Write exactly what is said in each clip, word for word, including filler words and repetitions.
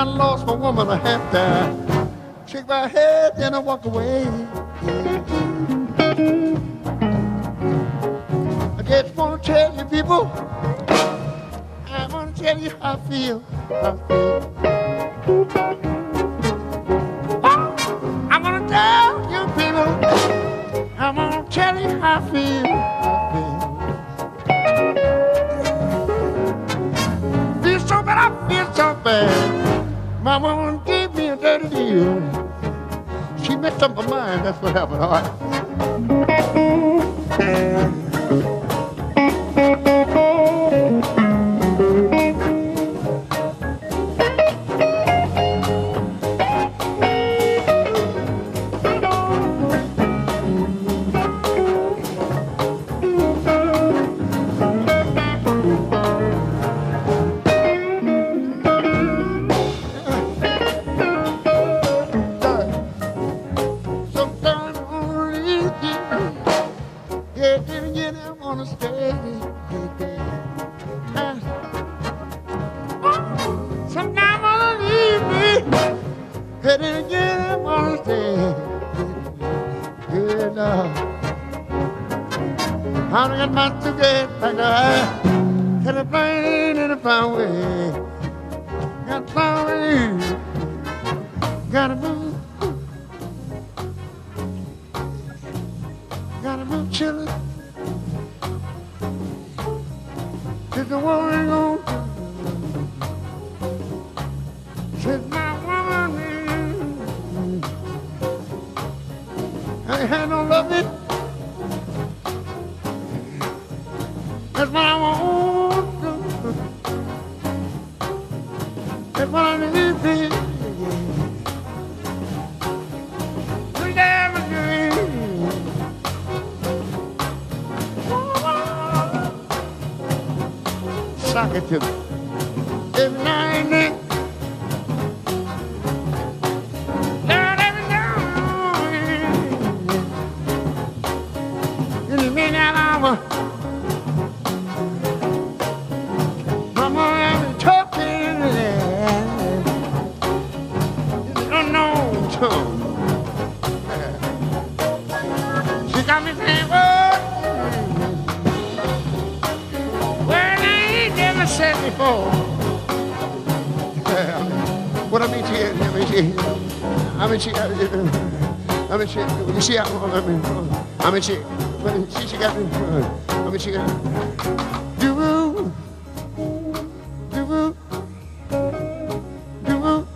done lost my woman, I have to shake my head and I walk away. I just want to tell you people, I want to tell you how I feel. How I feel. Oh, I want to tell you people, I want to tell you how I feel. I feel. Feel so bad, I feel so bad. My woman gave me a dirty deal. She messed up my mind, that's what happened, all right. You see, I mean, I mean, she, she, she got me. I mean, she got do, do, do,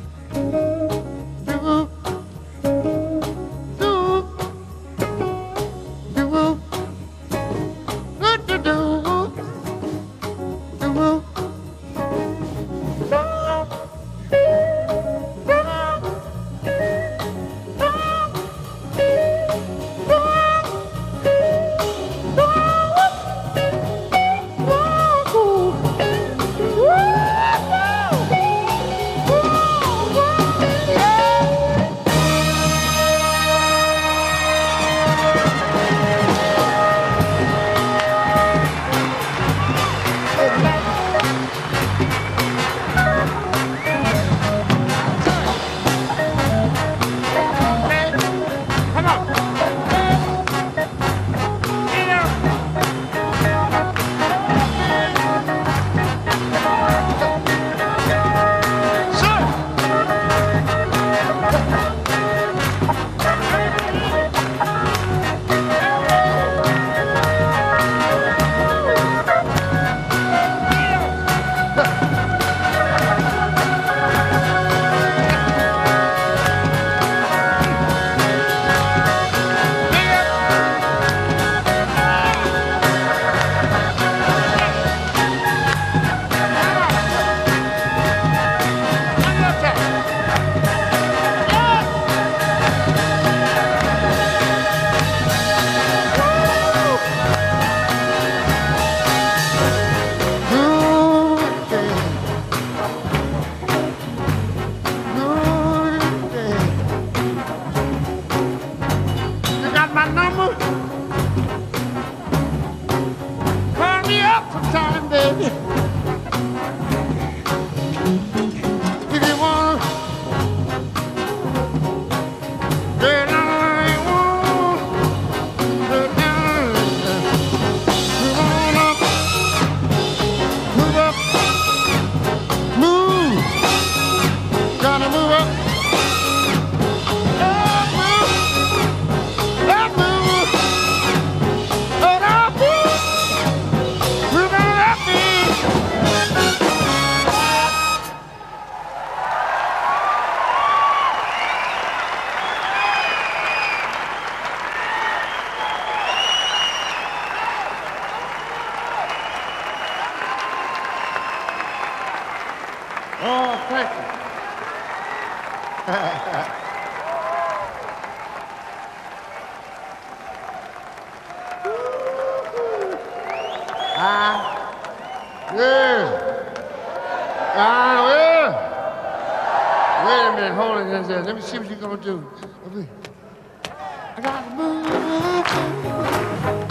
do, Oh, thank you. Ah, yeah. Ah, well. Wait a minute, hold it. Let me see what you're gonna do. I got to move.